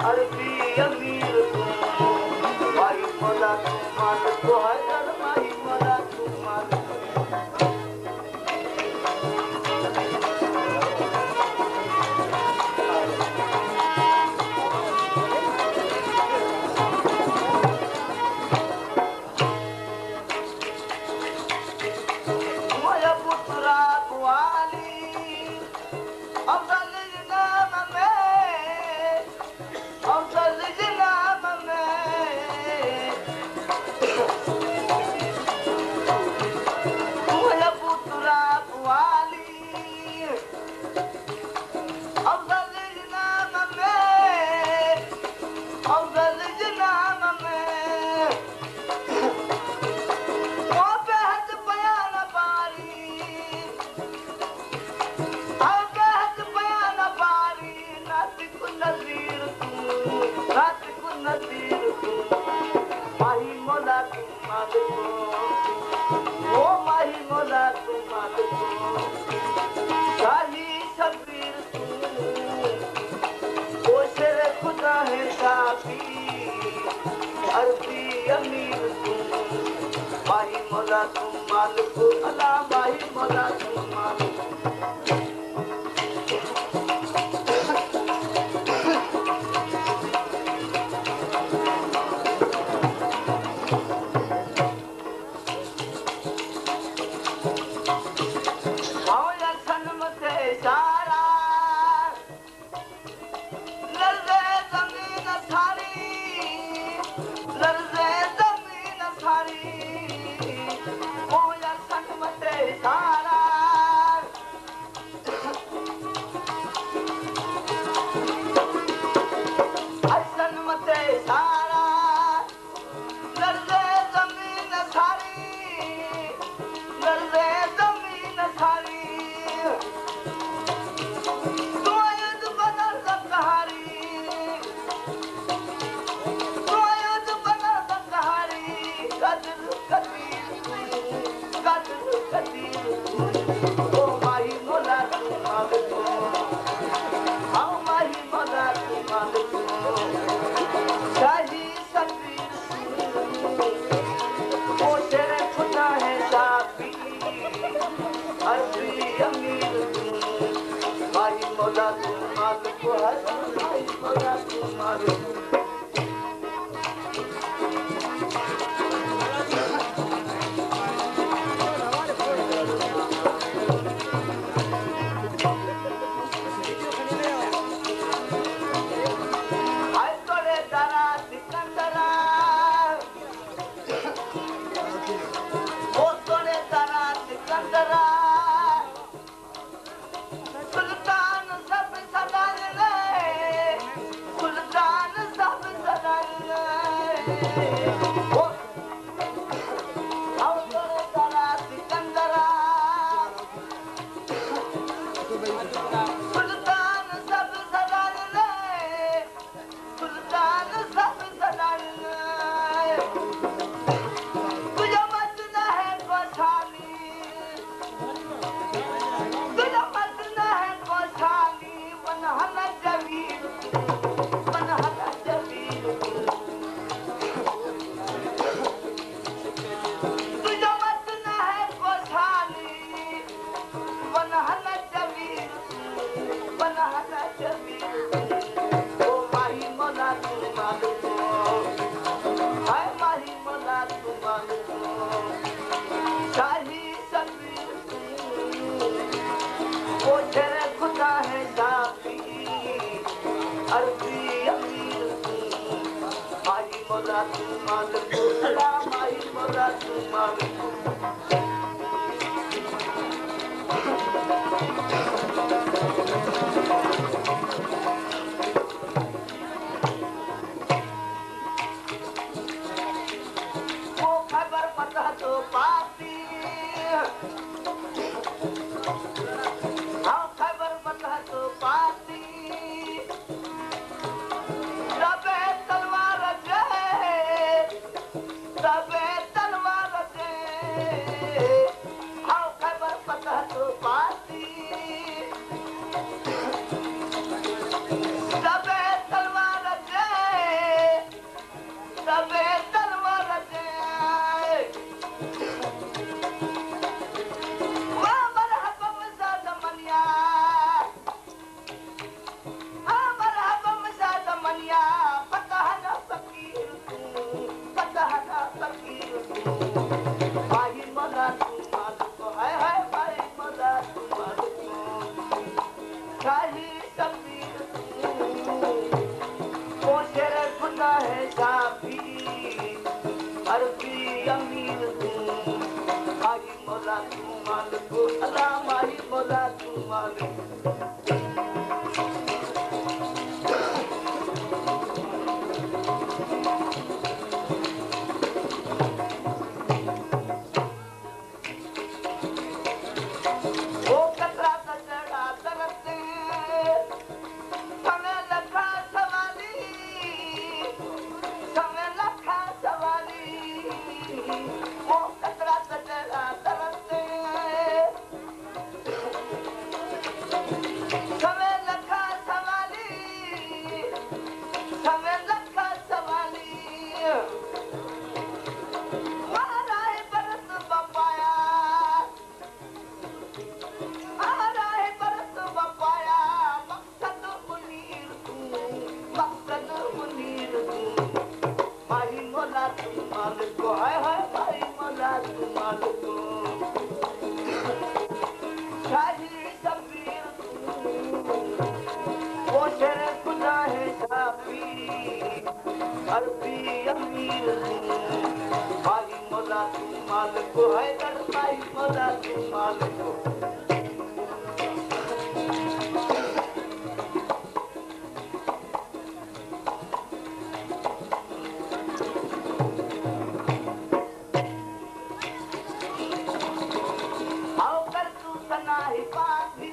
अरबी अमीर तू माही मौला तू मालिक को हैदर माही मौला तू मालिक अरबी अमीर तू माही मौला तू मालिक अला माही मौला तू मालिक तलवार शबीर वो शेर खुदा है शाफी अरबी अमीर माही मौला तू मालिक अल्लाह माही मौला तू मालिक अरबी अमीर माही मौला तू मालिक हैदर माही मौला तू मालिक आओ कर तू सनाही पाधी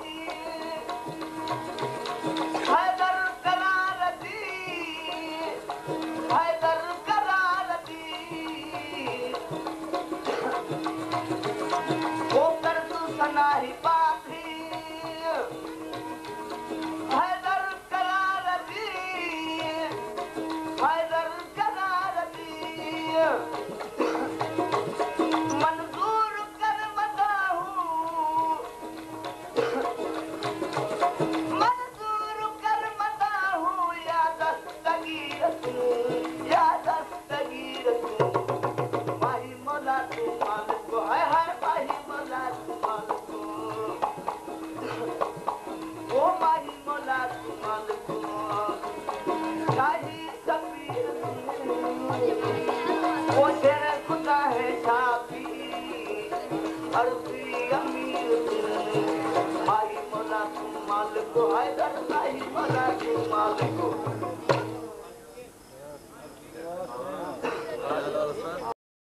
हैदर करार दी हैदर करार दी वो कर तू सनाही पाधी हैदर करार दी हैदर करार दी मंजूर कर मदाहू मंजूर कर मदाहू या दस्तगीर तू माही मौला तू मालिक है माही मौला तू मालिक ओ माही मौला तू मालिक शाही शबीर वो शेर खुदा है शाफी अरबी अमीर माही मौला तू मालिक हैदर माही मौला तू मालिक